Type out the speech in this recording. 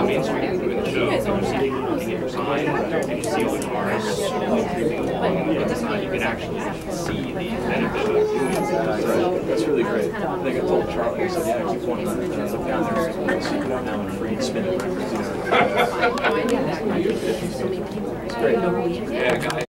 Main Street doing the show, and you're sitting looking at your sign, and you see all the cars slowly creeping along with the sign. You can actually see the benefit of doing that. That's really great. I think I told Charlie, I said, yeah, I keep wanting to look down there, so we'll see down now and free spinning records, you know. It's great. Yeah, guys.